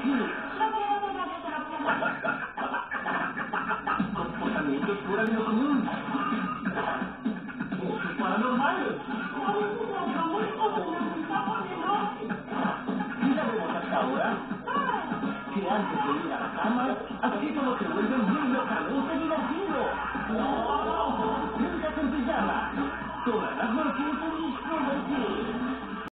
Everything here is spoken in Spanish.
Comportamientos fuera de lo común. Hechos paranormales. ¿Y la vemos hasta ahora? Que antes de ir a la cama, así como se vuelve muy locamente divertido. Nunca en pijama. Todas las noches en Disco